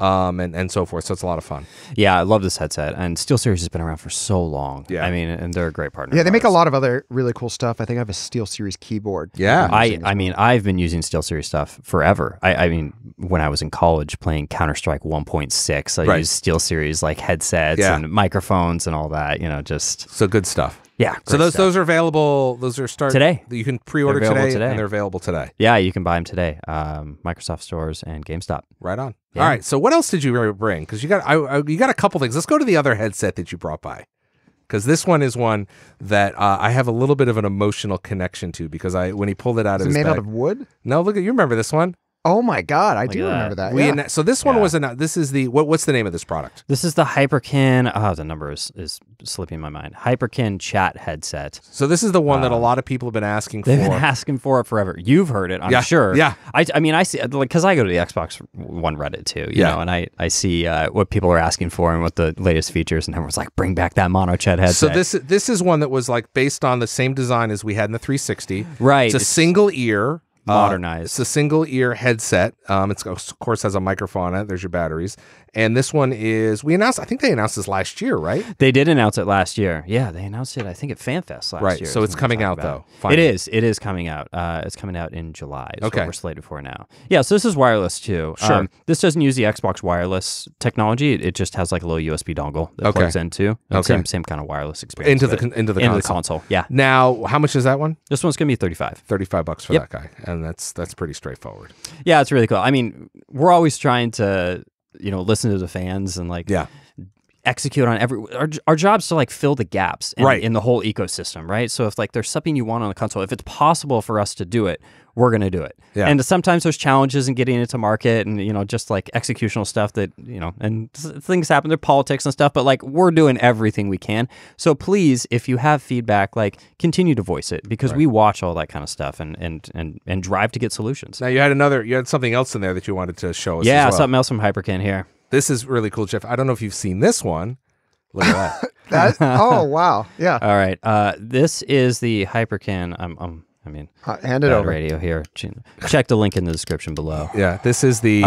And so forth. So it's a lot of fun. Yeah, I love this headset. And SteelSeries has been around for so long. Yeah. I mean, and they're a great partner. Yeah, they of make a ours. lot of other really cool stuff. I think I have a SteelSeries keyboard. Yeah. I mean, I've been using SteelSeries stuff forever. I mean, when I was in college playing Counter-Strike 1.6, I Right. used SteelSeries like headsets Yeah. and microphones and all that. You know, just So good stuff. yeah. So great stuff. those are available. Those are Today. You can pre-order They're available today, today. and they're available today. Yeah, you can buy them today. Microsoft stores and GameStop. Right on. Yeah. All right. So what else did you bring? Because you got you got a couple things. Let's go to the other headset that you brought by. Because this one is one that I have a little bit of an emotional connection to. Because when he pulled it out Is of it his made out bag, of wood? no, look at you remember this one. Oh my God, I do at that. remember that. We Yeah. anno- so this one Yeah. was this is the what's the name of this product? This is the Hyperkin. Oh, the number is slipping my mind. Hyperkin chat headset. So this is the one that a lot of people have been asking for. They've been asking for it forever. You've heard it, I'm Yeah, sure. yeah. I mean, I see, because I go to the Xbox One Reddit too, you Yeah. know, and I see what people are asking for and what the latest features, and everyone's like, bring back that mono chat headset. So this is one that was like based on the same design as we had in the 360. Right. It's a single ear. Modernized. It's a single ear headset. It's of course has a microphone on it. There's your batteries. And this one is I think they announced this last year, right? They did announce it last year. Yeah, they announced it, I think, at FanFest last Right, year. so is it's when coming we out, talked about though, it. finally. It is coming out. It's coming out in July. Is Okay. what we're slated for now. Yeah, so this is wireless too. Sure. This doesn't use the Xbox wireless technology. It just has like a little USB dongle that Okay. plugs into. Okay. Same kind of wireless experience. Into but the console. Yeah. Now, how much is that one? This one's gonna be $35. $35 for Yep. that guy, and that's pretty straightforward. Yeah, it's really cool. I mean, we're always trying to, listen to the fans and like Yeah. execute on our job's to like fill the gaps Right. in the whole ecosystem, right? So if like there's something you want on the console, if it's possible for us to do it, we're going to do it. Yeah. And sometimes there's challenges in getting it to market and, just like executional stuff that, and things happen, there politics and stuff, but like we're doing everything we can. So please, if you have feedback, like continue to voice it because we watch all that kind of stuff and drive to get solutions. Now you had something else in there that you wanted to show us. Yeah, as well. something else from Hyperkin here. This is really cool, Jeff. I don't know if you've seen this one. Look at that. Oh wow, yeah. All right. This is the Hyperkin. Hand it Bad over. radio here. Check the link in the description below. Yeah, this is the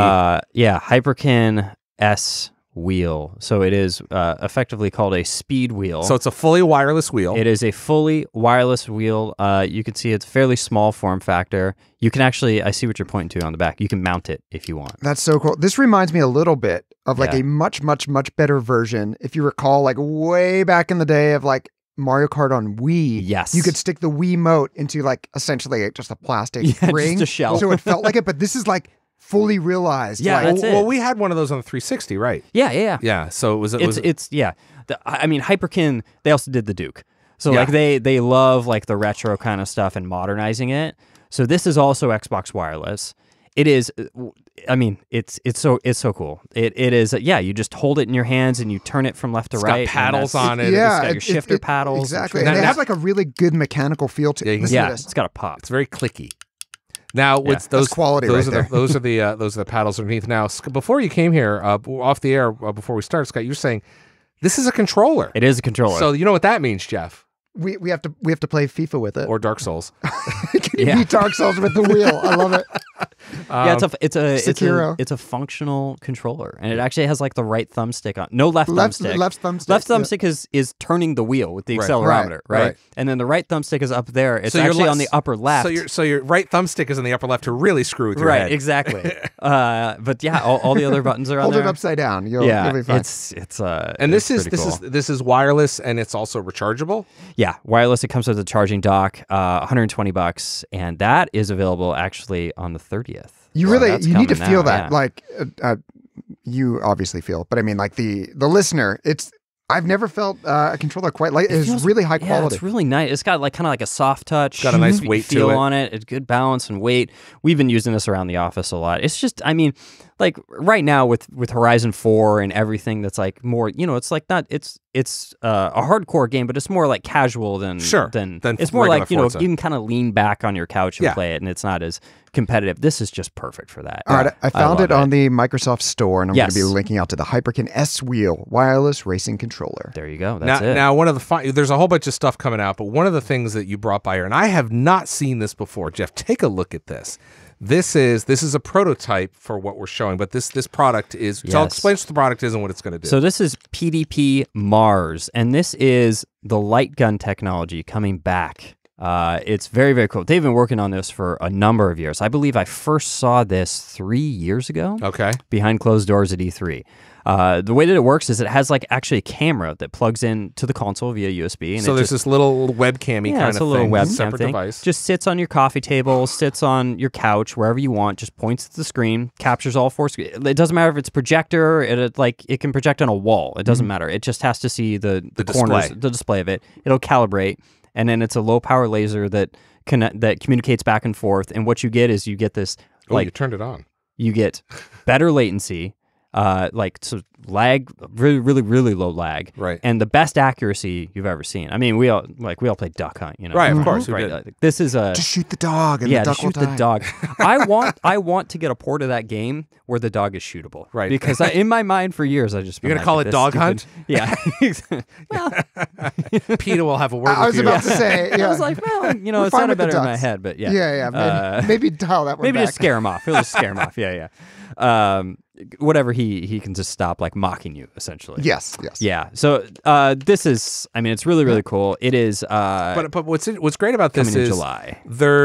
Hyperkin S wheel. So it is effectively called a speed wheel. so it's a fully wireless wheel. It is a fully wireless wheel. You can see it's fairly small form factor. You can actually, I see what you're pointing to on the back. You can mount it if you want. That's so cool. This reminds me a little bit of like Yeah. a much, much, much better version. If you recall, like way back in the day of like Mario Kart on Wii. Yes. You could stick the Wiimote into like essentially just a plastic Yeah, ring. just a shell. So it felt like it, but this is like fully realized. Yeah, like, that's it. Well, we had one of those on the 360, right? Yeah. Yeah. So it was. It's yeah. Hyperkin, they also did the Duke. So Yeah. like they love like the retro kind of stuff and modernizing it. So this is also Xbox wireless. It is, it's so cool. It is, you just hold it in your hands and you turn it from left to It's right. got paddles on it. yeah, It's got your shifter paddles. Exactly. Now- And it now- has like a really good mechanical feel to Yeah, you it. can- Listen Yeah, to this. it's got a pop. It's very clicky. Now, what's those quality Those right are those are the paddles underneath. Now, before you came here, off the air, before we started, Scott, you were saying this is a controller. It is a controller. So you know what that means, Jeff, We have to play FIFA with it. or Dark Souls. Can you Yeah. beat Dark Souls with the wheel? I love it. Sekiro. it's a functional controller, and it actually has like the right thumbstick on. No left thumbstick. Left thumbstick. Left yeah. thumbstick is turning the wheel with the Right. accelerometer, right? Right. And then the right thumbstick is up there. It's So your actually left- on the upper left. So your right thumbstick is in the upper left to really screw with your right, head. exactly. But yeah, all the other buttons are on Hold there. it upside down. You'll Yeah, be fine. it's And it's this pretty cool. is wireless and it's also rechargeable. Yeah, wireless. It comes with a charging dock, $120, and that is available actually on the 30th. You So really that's you need to coming feel now, that. yeah. Like you obviously feel, but I mean like the listener. I've never felt a controller quite like it's feels- really high Yeah, quality. it's really nice. It's got like kind of like a soft touch. Got a nice weight to feel it. on it. It's good balance and weight. We've been using this around the office a lot. It's just, like right now with Horizon 4 and everything that's like more, it's like not it's a hardcore game, but it's more like casual than than it's more regular like Forza. you can kind of lean back on your couch and Yeah. play it, and it's not as competitive. This is just perfect for that. All right, I found love it on the Microsoft Store, and I'm going to be Yes. linking out to the Hyperkin S Wheel wireless racing controller. There you go. That's now, it. now, one of the there's a whole bunch of stuff coming out, but one of the things that you brought by here, and I have not seen this before. Jeff, take a look at this. This is a prototype for what we're showing, but this product is. So I'll Yes. explain what the product is and what it's going to do. So this is PDP Mars, and this is the light gun technology coming back. It's very, very cool. They've been working on this for a number of years. I believe I first saw this 3 years ago. Okay. Behind closed doors at E3. The way that it works is it has like actually a camera that plugs in to the console via USB. And So it there's just, this little webcam-y kind it's of a little thing, webcam separate thing. device. Just sits on your coffee table, sits on your couch, wherever you want. Just points at the screen, captures all four screens. It doesn't matter if it's projector. It can project on a wall. It doesn't matter. It just has to see the corners, display. the display of it. It'll calibrate, and then it's a low power laser that communicates back and forth. And what you get is you get this Oh, you turned it on. you get better latency, so lag, really, really, really low lag, Right. and the best accuracy you've ever seen. I mean, we all play Duck Hunt, Right, of course, we Right, did. like, this is a Just shoot the dog, and the to duck will shoot the die. dog. I want to get a port of that game where the dog is shootable, Right. Because in my mind for years I just You're gonna call it Dog Hunt? Yeah. Well, PETA will have a word I with was you. about to say, yeah. I was like, well, We're it fine sounded with the better in my ducks. head, but yeah, Yeah. Maybe dial that one maybe back. just scare him off. It'll just scare him off. Yeah. Whatever he can just stop like mocking you essentially. Yes. Yeah. So this is, I mean, it's really, really cool. It is But what's great about this coming in is July.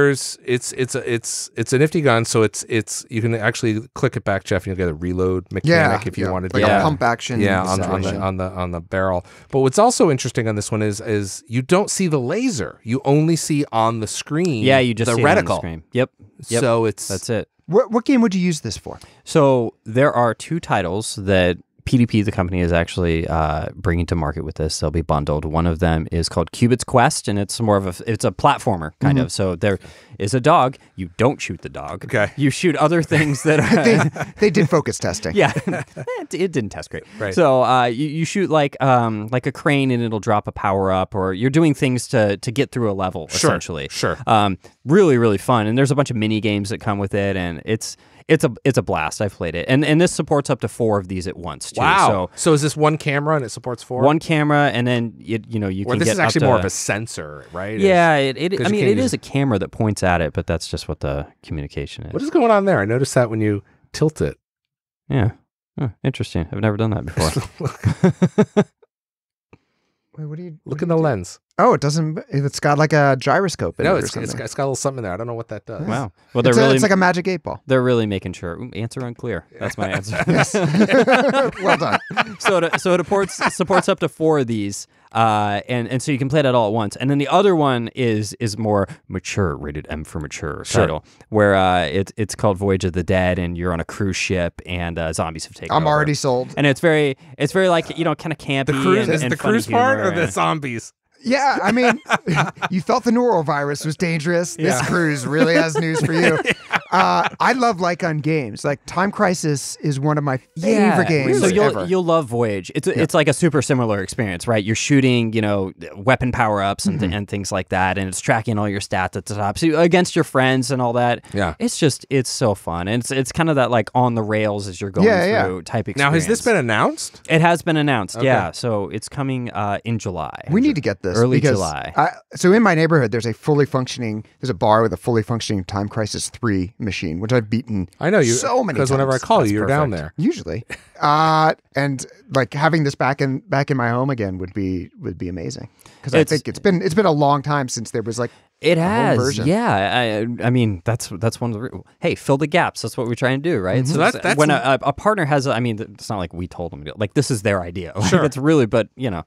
it's a nifty gun. So it's you can actually click it back, Jeff, and you'll get a reload mechanic if you wanted to. like Yeah. a pump action. Yeah, on situation. the barrel. But what's also interesting on this one is you don't see the laser. You only see on the screen. Yeah, you just the see it on the reticle. screen. Yep. So That's it. What game would you use this for? So there are two titles that PDP, the company, is actually bringing to market with this. They'll be bundled. One of them is called Cubit's Quest, and it's more of it's a platformer kind of. So there is a dog. You don't shoot the dog. Okay. You shoot other things that are. They did focus testing. Yeah, it didn't test great. Right. So you shoot like a crane and it'll drop a power up, or you're doing things to get through a level essentially. Sure. Really, really fun, and there's a bunch of mini games that come with it, and it's a blast. I've played it, and this supports up to 4 of these at once too. Wow. So is this one camera and it supports 4? One camera, and then you Or can this get is actually up more to, of a sensor, right? Yeah, I 'cause you mean, can't it use- is a camera that points at it, but that's just what the communication is. What is going on there? I noticed that when you tilt it. Yeah. Huh, interesting. I've never done that before. Wait, what do you Look in the lens. Oh, it doesn't. It's got like a gyroscope in No, it or it's got a little something in there. I don't know what that does. Wow. Well, they're It's like a magic 8-ball. they're really making sure. Answer unclear. That's my answer. Well done. So it supports up to 4 of these, and so you can play that all at once. And then the other one is more mature, rated M for mature title, where it's called Voyage of the Dead, and you're on a cruise ship, and zombies have taken I'm over. already sold. And it's very like kind of campy. The cruise and, is and the funny cruise part humor or the and- zombies? Yeah, I mean, you thought the norovirus was dangerous. This Yeah. cruise really has news for you. I love Lycon games. Like Time Crisis is one of my favorite games So ever. you'll love Voyage. It's like a super similar experience, right? You're shooting, weapon power ups and things like that, and it's tracking all your stats at the top, so against your friends and all that. Yeah. it's so fun, and it's kind of that like on the rails as you're going through type experience. Now, has this been announced? It has been announced, Okay. yeah. So it's coming in July. We need to get this Early because July. So in my neighborhood, there's a bar with a fully functioning Time Crisis 3 machine, which I've beaten. I know you so many because whenever I times. call That's you, you're down perfect. there. Usually, and like having this back in my home again would be amazing because I It's- think it's been a long time since there was like It home has, version. yeah. I mean, that's one of the. Hey, fill the gaps. That's what we're trying to do, right? So that's- when a partner has. I mean, it's not like we told them. Like this is their idea. Like, Sure. It's really, but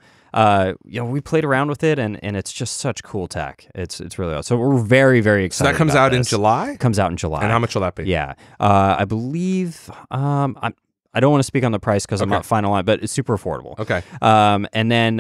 we played around with it, and it's just such cool tech. It's really awesome. So we're very, very So excited. that comes about out in this. July? Comes out in July. And how much will that be? Yeah, I believe. I don't want to speak on the price because I'm Okay. not final on, but it's super affordable. Okay. And then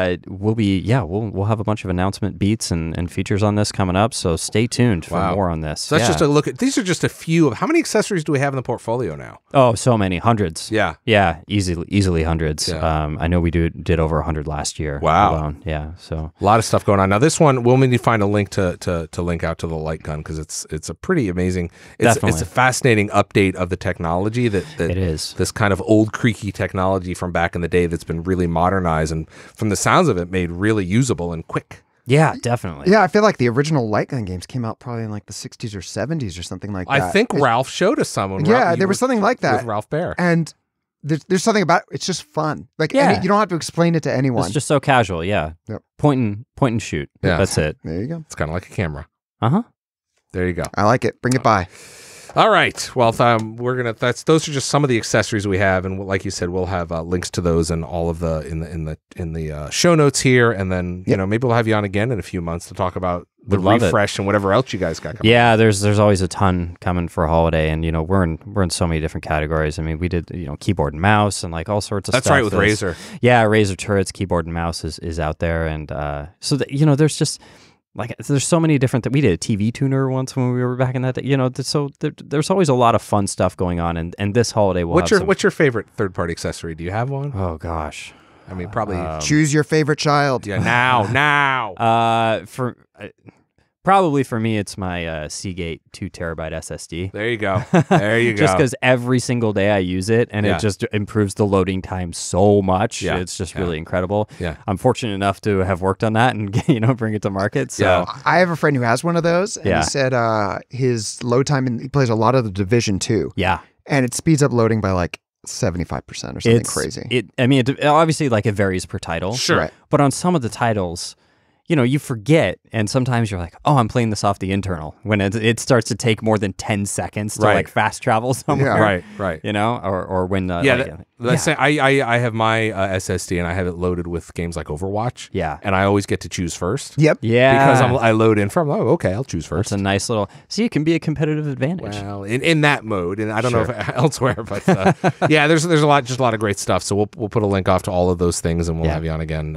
we'll have a bunch of announcement beats and features on this coming up. So stay tuned for Wow. more on this. So that's just a look at. These are just a few of how many accessories do we have in the portfolio now? oh, so many hundreds. Yeah. Yeah, easily hundreds. Yeah. I know we did over 100 last year. Wow. alone. Yeah. So A lot of stuff going on. Now this one, we'll need to find a link to link out to the light gun because it's a pretty amazing. It's Definitely. a fascinating update of the technology that it is. this kind of old creaky technology from back in the day that's been really modernized and from the sounds of it made really usable and quick. Yeah, definitely. Yeah, I feel like the original light gun games came out probably in like the 60s or 70s or something like that. I think Ralph showed us some. when Yeah, Ralph- there was something like that. with Ralph Baer. And there's something about it. It's just fun. Like, Yeah. you don't have to explain it to anyone. It's just so casual. Yeah. Yep. Point and shoot. Yeah. That's it. There you go. It's kind of like a camera. Uh-huh. There you go. I like it. Bring it by. All right. Well, we're gonna. Those are just some of the accessories we have, and like you said, we'll have links to those and all of the in the show notes here, and then you know maybe we'll have you on again in a few months to talk about the Would love it. refresh and whatever else you guys got coming. Yeah, there's always a ton coming for a holiday, and you know we're in so many different categories. I mean, we did keyboard and mouse and like all sorts of That's stuff. right with There's- Razer. Yeah, Razer Turrets keyboard and mouse is out there, and so that there's just like there's so many different. We did a TV tuner once when we were back in that day. So there's always a lot of fun stuff going on, and this holiday will. What's your favorite third party accessory? Do you have one? Oh gosh. I mean, probably. Choose your favorite child. Yeah, now. Probably for me, it's my Seagate 2 terabyte SSD. There you go. There you go. Just because every single day I use it, and Yeah. it just improves the loading time so much. Yeah. It's just Yeah. really incredible. Yeah. I'm fortunate enough to have worked on that and bring it to market. So Yeah. I have a friend who has one of those, and Yeah. he said his load time, he plays a lot of the Division 2, yeah. and it speeds up loading by like 75% or something crazy. It obviously it varies per title. Sure. Right. But on some of the titles, you forget, and sometimes you're like, oh, I'm playing this off the internal when it starts to take more than 10 seconds to Right. like fast travel somewhere. Right. Right. Or when Let's say I have my SSD and I have it loaded with games like Overwatch. Yeah. And I always get to choose first. Yep. Yeah. Because I load in from. Oh, okay, I'll choose first. It's a nice little. See, it can be a competitive advantage. Well, in that mode, and I don't know Sure. if elsewhere, but yeah, there's a lot of great stuff. So we'll put a link off to all of those things, and we'll Yeah. have you on again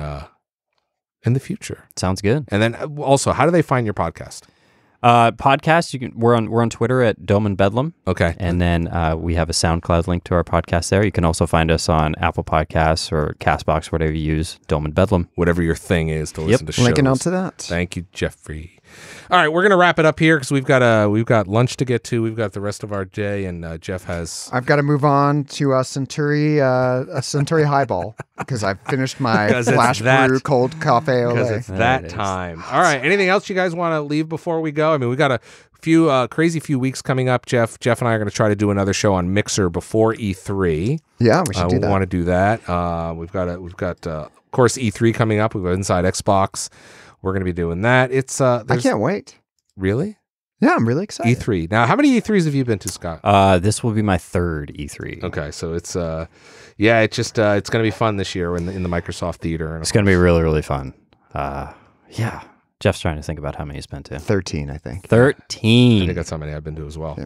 in the future. Sounds good. And then also, how do they find your podcast? Podcast. We're on Twitter at Dome and Bedlam, Okay, and then we have a SoundCloud link to our podcast there. You can also find us on Apple Podcasts or Castbox, whatever you use. Dome and Bedlam. whatever your thing is to listen to shows. Linking out to that. Thank you, Jeffrey. All right, we're gonna wrap it up here because we've got lunch to get to. We've got the rest of our day, and Jeff has. I've got to move on to a Centauri highball because I've finished my 'Cause it's flash that- brew cold cafe Because ole. it's There that it is. time. All right. Anything else you guys want to leave before we go? I mean, we got a few crazy few weeks coming up. Jeff and I are going to try to do another show on Mixer before E3. Yeah, we should do We that. want to do that. We've got of course E3 coming up. We've got Inside Xbox. We're going to be doing that. It's I can't wait. really Yeah, I'm really excited. E3. Now, how many E3s have you been to, Scott? This will be my third E3. Okay, so it's it's just it's going to be fun this year in the Microsoft Theater. And It's going to be really, really fun. Yeah. Jeff's trying to think about how many he's been to. 13, I think. I 13. think that's how many I've been to as well. Yeah.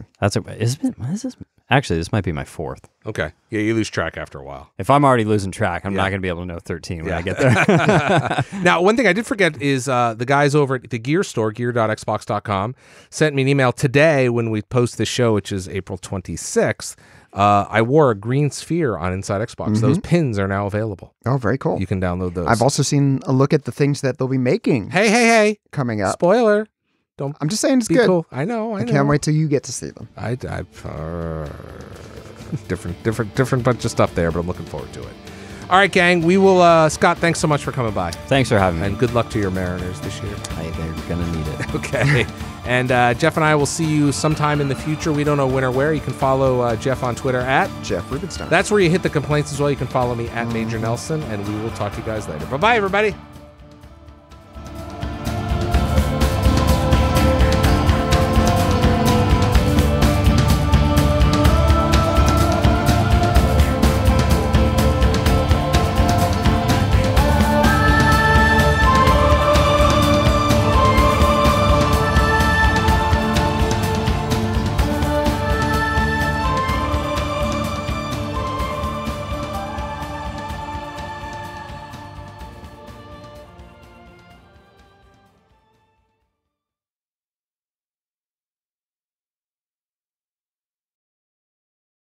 Actually, this might be my fourth. Okay, yeah, you lose track after a while. If I'm already losing track, I'm Yeah. not going to be able to know 13 when Yeah. I get there. Now, one thing I did forget is the guys over at the Gear Store, gear.xbox.com, sent me an email today when we post this show, which is April 26th. I wore a green sphere on Inside Xbox. Those pins are now available. Oh, very cool. You can download those. I've also seen a look at the things that they'll be making Hey. coming up. Spoiler. Don't I'm just saying it's be good. cool. I know. I can't wait till you get to see them. Different bunch of stuff there, but I'm looking forward to it. All right, gang. We will. Scott, thanks so much for coming by, Thanks for having me. and good luck to your Mariners this year. Hey, they're going to need it. Okay. And Jeff and I will see you sometime in the future. We don't know when or where. You can follow Jeff on Twitter at. Jeff Rubenstein. That's where you hit the complaints as well. You can follow me at Major Nelson, and we will talk to you guys later. Bye-bye, everybody.